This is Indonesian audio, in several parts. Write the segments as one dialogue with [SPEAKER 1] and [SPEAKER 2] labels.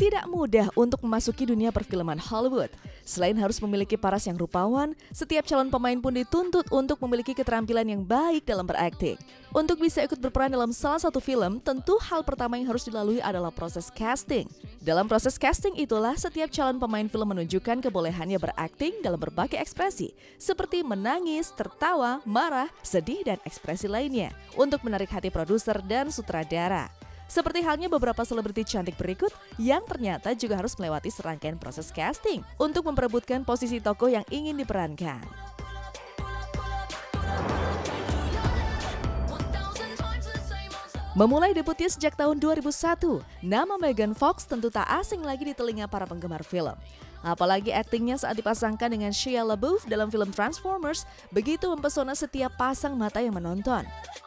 [SPEAKER 1] Tidak mudah untuk memasuki dunia perfilman Hollywood. Selain harus memiliki paras yang rupawan, setiap calon pemain pun dituntut untuk memiliki keterampilan yang baik dalam berakting. Untuk bisa ikut berperan dalam salah satu film, tentu hal pertama yang harus dilalui adalah proses casting. Dalam proses casting itulah setiap calon pemain film menunjukkan kebolehannya berakting dalam berbagai ekspresi, seperti menangis, tertawa, marah, sedih, dan ekspresi lainnya, untuk menarik hati produser dan sutradara. Seperti halnya beberapa selebriti cantik berikut yang ternyata juga harus melewati serangkaian proses casting untuk memperebutkan posisi tokoh yang ingin diperankan. Memulai debutnya sejak tahun 2001, nama Megan Fox tentu tak asing lagi di telinga para penggemar film. Apalagi aktingnya saat dipasangkan dengan Shia LaBeouf dalam film Transformers begitu mempesona setiap pasang mata yang menonton.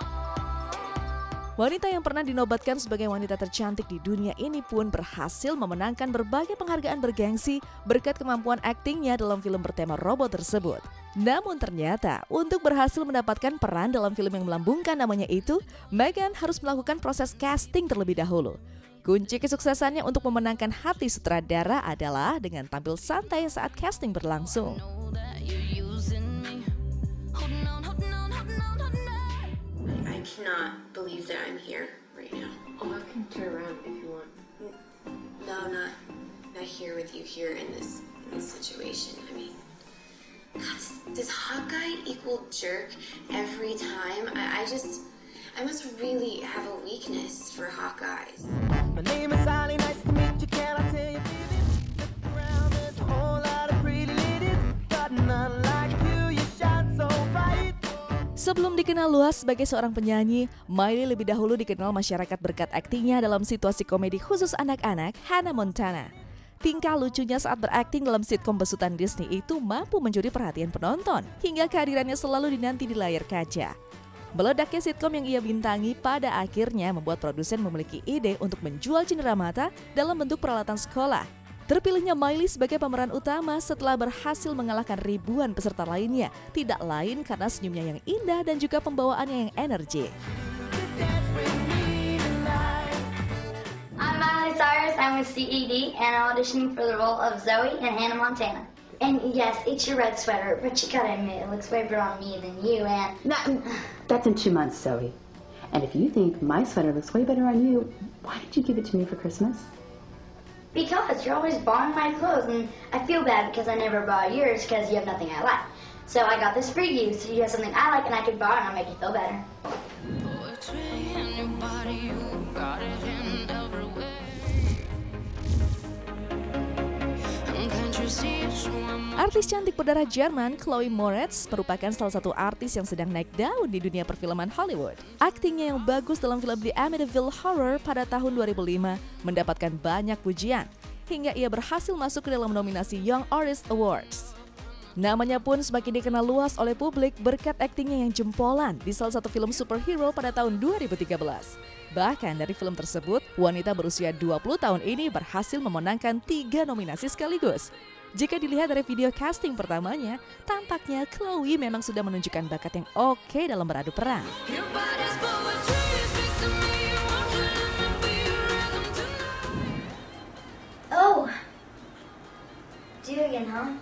[SPEAKER 1] Wanita yang pernah dinobatkan sebagai wanita tercantik di dunia ini pun berhasil memenangkan berbagai penghargaan bergengsi berkat kemampuan aktingnya dalam film bertema robot tersebut. Namun ternyata untuk berhasil mendapatkan peran dalam film yang melambungkan namanya itu, Megan harus melakukan proses casting terlebih dahulu. Kunci kesuksesannya untuk memenangkan hati sutradara adalah dengan tampil santai saat casting berlangsung.
[SPEAKER 2] I cannot believe that I'm here right now.
[SPEAKER 3] Oh, I can turn around if you want.
[SPEAKER 2] No, not here with you here in this situation. I mean, God, does Hawkeye equal jerk every time? I must really have a weakness for Hawkeyes.
[SPEAKER 4] My name is Ali, nice to meet you. Can I tell you, baby? Look around, there's a whole lot of pretty ladies, but none like you. You shine so bright.
[SPEAKER 1] Sebelum dikenal luas sebagai seorang penyanyi, Miley lebih dahulu dikenal masyarakat berkat aktingnya dalam situasi komedi khusus anak-anak Hannah Montana. Tingkah lucunya saat berakting dalam sitkom besutan Disney itu mampu mencuri perhatian penonton, hingga kehadirannya selalu dinanti di layar kaca. Meledaknya sitkom yang ia bintangi pada akhirnya membuat produsen memiliki ide untuk menjual cindera mata dalam bentuk peralatan sekolah. Terpilihnya Miley sebagai pemeran utama setelah berhasil mengalahkan ribuan peserta lainnya, tidak lain karena senyumnya yang indah dan juga pembawaannya yang energik.
[SPEAKER 5] I'm Miley Cyrus, I'm with CED and I'm auditioning for the role of Zoe in Hannah Montana. And yes, it's your red sweater, but you gotta admit it looks way better on me than you, and...
[SPEAKER 3] No, that's in 2 months, Zoe. And if you think my sweater looks way better on you, why did you give it to me for Christmas?
[SPEAKER 5] Because you're always borrowing my clothes, and I feel bad because I never borrow yours because you have nothing I like. So I got this for you, so you have something I like and I can borrow and I'll make you feel better.
[SPEAKER 1] Artis cantik berdarah Jerman Chloe Moretz merupakan salah satu artis yang sedang naik daun di dunia perfilman Hollywood. Aktingnya yang bagus dalam film The Amityville Horror pada tahun 2005 mendapatkan banyak pujian, hingga ia berhasil masuk ke dalam nominasi Young Artist Awards. Namanya pun semakin dikenal luas oleh publik berkat aktingnya yang jempolan di salah satu film superhero pada tahun 2013. Bahkan dari film tersebut, wanita berusia 20 tahun ini berhasil memenangkan 3 nominasi sekaligus. Jika dilihat dari video casting pertamanya, tampaknya Chloe memang sudah menunjukkan bakat yang oke dalam beradu peran.
[SPEAKER 5] Oh! Do it again, huh?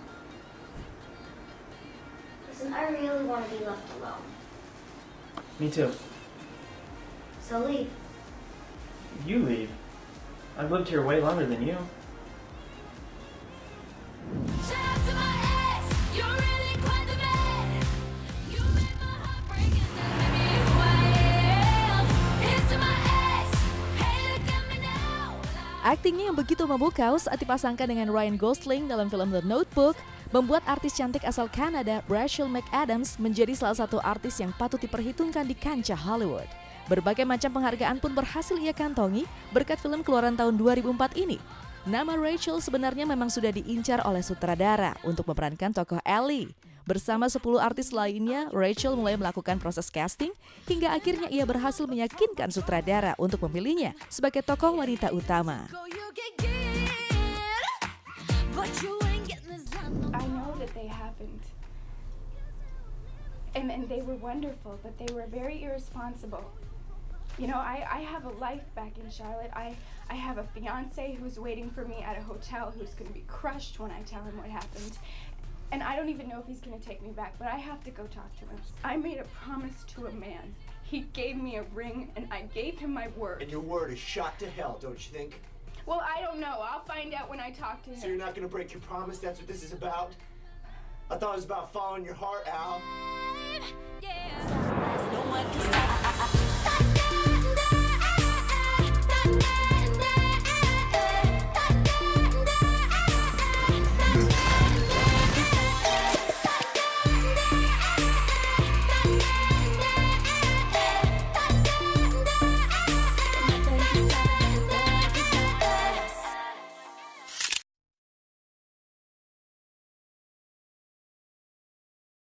[SPEAKER 5] Listen, I really want to be left alone.
[SPEAKER 6] Me too.
[SPEAKER 5] So leave.
[SPEAKER 6] You leave. I've lived here way longer than you.
[SPEAKER 1] Aktingnya yang begitu memukau saat dipasangkan dengan Ryan Gosling dalam film The Notebook membuat artis cantik asal Kanada Rachel McAdams menjadi salah satu artis yang patut diperhitungkan di kancah Hollywood. Berbagai macam penghargaan pun berhasil ia kantongi berkat film keluaran tahun 2004 ini. Nama Rachel sebenarnya memang sudah diincar oleh sutradara untuk memerankan tokoh Ellie. Bersama 10 artis lainnya, Rachel mulai melakukan proses casting hingga akhirnya ia berhasil meyakinkan sutradara untuk memilihnya sebagai tokoh wanita utama.
[SPEAKER 7] I know that they happened. And they were wonderful, but they were very irresponsible. You know, I have a life back in Charlotte. I have a fiance who's waiting for me at a hotel who's going to be crushed when I tell him what happened. And I don't even know if he's going to take me back, but I have to go talk to him. I made a promise to a man. He gave me a ring, and I gave him my word.
[SPEAKER 8] And your word is shot to hell, don't you think?
[SPEAKER 7] Well, I don't know. I'll find out when I talk to him.
[SPEAKER 8] So you're not going to break your promise? That's what this is about? I thought it was about following your heart, Al.
[SPEAKER 9] No one can stop.